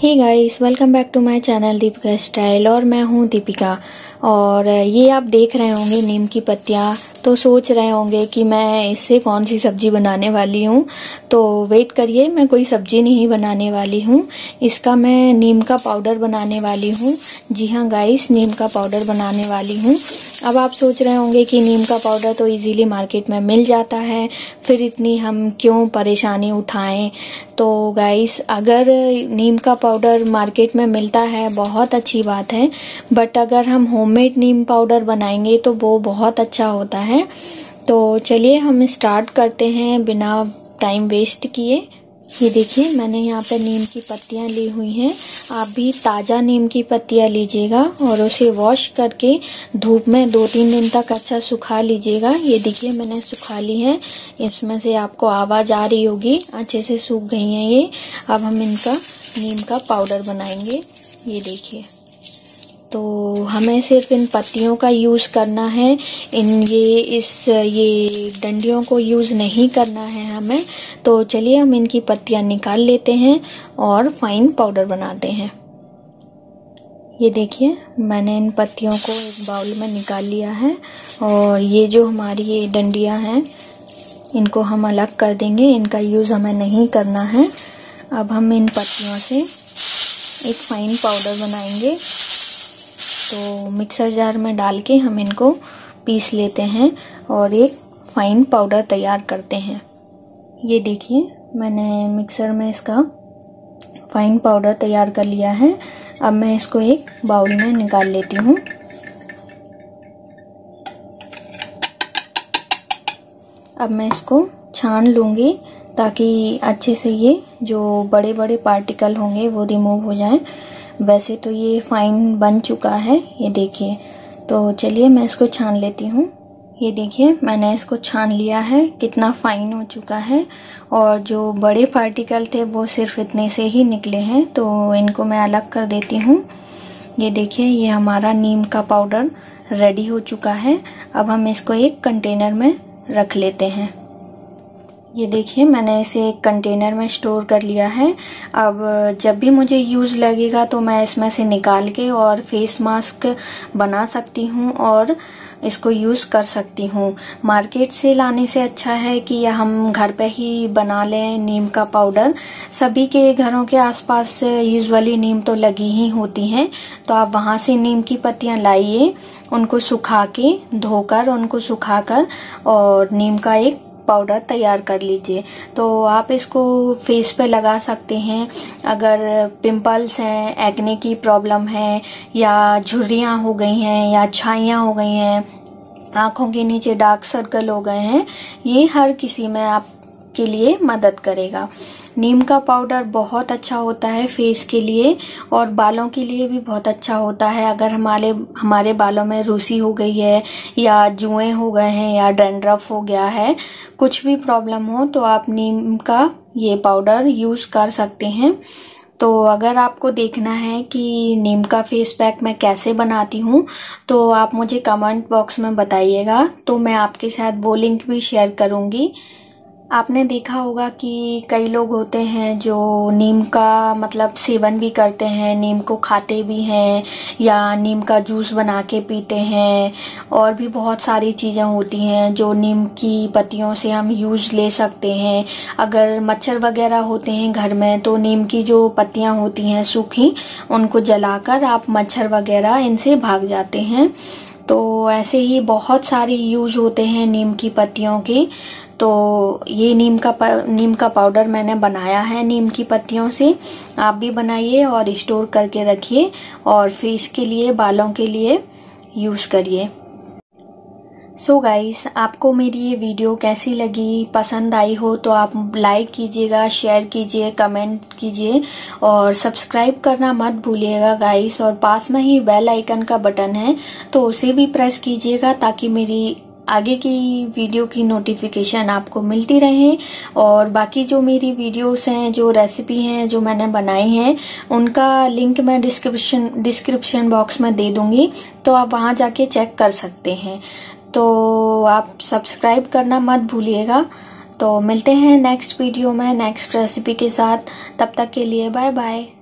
Hey guys, welcome back to my channel Deepika style. और मैं हूँ दीपिका। और ये आप देख रहे होंगे नीम की पत्तियाँ, तो सोच रहे होंगे कि मैं इससे कौन सी सब्जी बनाने वाली हूँ। तो वेट करिए, मैं कोई सब्जी नहीं बनाने वाली हूँ। इसका मैं नीम का पाउडर बनाने वाली हूँ। जी हाँ गाइस, नीम का पाउडर बनाने वाली हूँ। अब आप सोच रहे होंगे कि नीम का पाउडर तो इजीली मार्केट में मिल जाता है, फिर इतनी हम क्यों परेशानी उठाएं। तो गाइस, अगर नीम का पाउडर मार्केट में मिलता है बहुत अच्छी बात है, बट अगर हम होममेड नीम पाउडर बनाएंगे तो वो बहुत अच्छा होता है। तो चलिए हम स्टार्ट करते हैं बिना टाइम वेस्ट किए। ये देखिए, मैंने यहाँ पे नीम की पत्तियां ली हुई हैं। आप भी ताज़ा नीम की पत्तियां लीजिएगा और उसे वॉश करके धूप में 2-3 दिन तक अच्छा सुखा लीजिएगा। ये देखिए, मैंने सुखा ली है। इसमें से आपको आवाज़ आ रही होगी, अच्छे से सूख गई हैं ये। अब हम इनका नीम का पाउडर बनाएंगे। ये देखिए, तो हमें सिर्फ इन पत्तियों का यूज़ करना है। ये डंडियों को यूज़ नहीं करना है हमें। तो चलिए हम इनकी पत्तियां निकाल लेते हैं और फाइन पाउडर बनाते हैं। ये देखिए, मैंने इन पत्तियों को एक बाउल में निकाल लिया है। और ये जो हमारी ये डंडियां हैं, इनको हम अलग कर देंगे। इनका यूज़ हमें नहीं करना है। अब हम इन पत्तियों से एक फाइन पाउडर बनाएंगे। तो मिक्सर जार में डाल के हम इनको पीस लेते हैं और एक फाइन पाउडर तैयार करते हैं। ये देखिए, मैंने मिक्सर में इसका फाइन पाउडर तैयार कर लिया है। अब मैं इसको एक बाउल में निकाल लेती हूँ। अब मैं इसको छान लूँगी ताकि अच्छे से ये जो बड़े बड़े पार्टिकल होंगे वो रिमूव हो जाएं। वैसे तो ये फाइन बन चुका है, ये देखिए। तो चलिए मैं इसको छान लेती हूँ। ये देखिए, मैंने इसको छान लिया है, कितना फाइन हो चुका है। और जो बड़े पार्टिकल थे वो सिर्फ इतने से ही निकले हैं, तो इनको मैं अलग कर देती हूँ। ये देखिए, ये हमारा नीम का पाउडर रेडी हो चुका है। अब हम इसको एक कंटेनर में रख लेते हैं। ये देखिए, मैंने इसे एक कंटेनर में स्टोर कर लिया है। अब जब भी मुझे यूज लगेगा तो मैं इसमें से निकाल के और फेस मास्क बना सकती हूँ और इसको यूज कर सकती हूँ। मार्केट से लाने से अच्छा है कि हम घर पे ही बना लें नीम का पाउडर। सभी के घरों के आसपास यूजुअली नीम तो लगी ही होती हैं, तो आप वहां से नीम की पत्तियां लाइए, उनको सुखा के धोकर उनको सुखाकर और नीम का एक पाउडर तैयार कर लीजिए। तो आप इसको फेस पे लगा सकते हैं। अगर पिंपल्स हैं, एक्ने की प्रॉब्लम है, या झुर्रियां हो गई हैं, या छाइयां हो गई हैं, आंखों के नीचे डार्क सर्कल हो गए हैं, ये हर किसी में आपके लिए मदद करेगा। नीम का पाउडर बहुत अच्छा होता है फेस के लिए, और बालों के लिए भी बहुत अच्छा होता है। अगर हमारे बालों में रूसी हो गई है, या जुएं हो गए हैं, या डैंड्रफ हो गया है, कुछ भी प्रॉब्लम हो, तो आप नीम का ये पाउडर यूज कर सकते हैं। तो अगर आपको देखना है कि नीम का फेस पैक मैं कैसे बनाती हूँ, तो आप मुझे कमेंट बॉक्स में बताइएगा, तो मैं आपके साथ वो लिंक भी शेयर करूंगी। आपने देखा होगा कि कई लोग होते हैं जो नीम का मतलब सेवन भी करते हैं, नीम को खाते भी हैं, या नीम का जूस बना के पीते हैं। और भी बहुत सारी चीजें होती हैं जो नीम की पत्तियों से हम यूज ले सकते हैं। अगर मच्छर वगैरह होते हैं घर में, तो नीम की जो पत्तियां होती हैं सूखी, उनको जलाकर आप मच्छर वगैरह इनसे भाग जाते हैं। तो ऐसे ही बहुत सारे यूज होते हैं नीम की पत्तियों के। तो ये नीम का पाउडर मैंने बनाया है नीम की पत्तियों से। आप भी बनाइए और स्टोर करके रखिए, और फेस के लिए, बालों के लिए यूज करिए। सो गाइस, आपको मेरी ये वीडियो कैसी लगी, पसंद आई हो तो आप लाइक कीजिएगा, शेयर कीजिए, कमेंट कीजिए, और सब्सक्राइब करना मत भूलिएगा गाइस। और पास में ही बेल आइकन का बटन है, तो उसे भी प्रेस कीजिएगा ताकि मेरी आगे की वीडियो की नोटिफिकेशन आपको मिलती रहे। और बाकी जो मेरी वीडियोस हैं, जो रेसिपी हैं जो मैंने बनाई हैं, उनका लिंक मैं डिस्क्रिप्शन बॉक्स में दे दूंगी, तो आप वहां जाके चेक कर सकते हैं। तो आप सब्सक्राइब करना मत भूलिएगा। तो मिलते हैं नेक्स्ट वीडियो में नेक्स्ट रेसिपी के साथ। तब तक के लिए बाय बाय।